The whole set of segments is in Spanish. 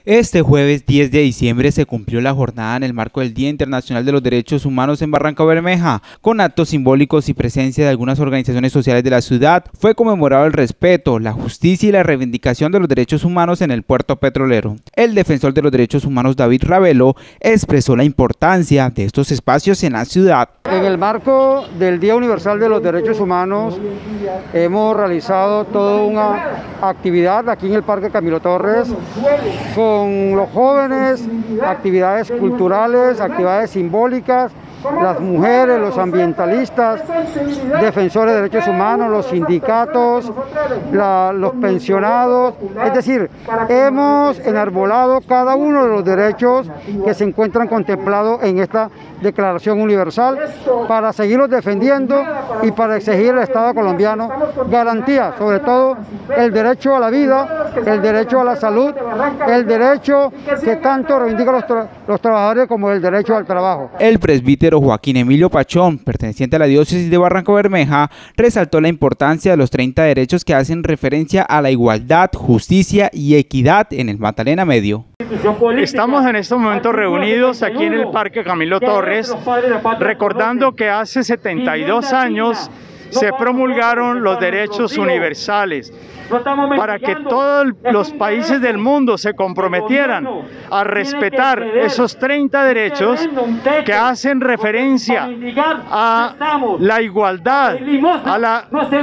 Este jueves 10 de diciembre se cumplió la jornada en el marco del Día Internacional de los Derechos Humanos en Barrancabermeja. Con actos simbólicos y presencia de algunas organizaciones sociales de la ciudad, fue conmemorado el respeto, la justicia y la reivindicación de los derechos humanos en el puerto petrolero. El defensor de los derechos humanos David Ravelo expresó la importancia de estos espacios en la ciudad. En el marco del Día Universal de los Derechos Humanos hemos realizado toda una actividad aquí en el Parque Camilo Torres con los jóvenes, actividades culturales, actividades simbólicas, las mujeres, los ambientalistas, defensores de derechos humanos, los sindicatos, los pensionados. Es decir, hemos enarbolado cada uno de los derechos que se encuentran contemplados en esta Declaración Universal para seguirlos defendiendo y para exigir al Estado colombiano garantías, sobre todo el derecho a la vida, el derecho a la salud, el derecho que tanto reivindican los trabajadores como el derecho al trabajo. El presbítero Joaquín Emilio Pachón, perteneciente a la diócesis de Barrancabermeja, resaltó la importancia de los 30 derechos que hacen referencia a la igualdad, justicia y equidad en el Magdalena Medio. Estamos en estos momentos reunidos aquí en el Parque Camilo Torres, recordando que hace 72 años se promulgaron los derechos universales para que todos los países del mundo se comprometieran a respetar esos 30 derechos que hacen referencia a la igualdad, a la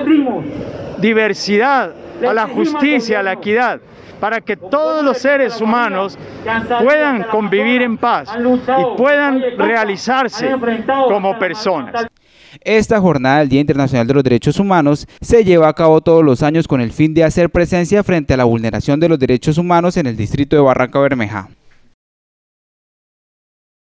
diversidad, a la justicia, a la equidad, para que todos los seres humanos puedan convivir en paz y puedan realizarse como personas. Esta jornada del Día Internacional de los Derechos Humanos se lleva a cabo todos los años con el fin de hacer presencia frente a la vulneración de los derechos humanos en el distrito de Barrancabermeja.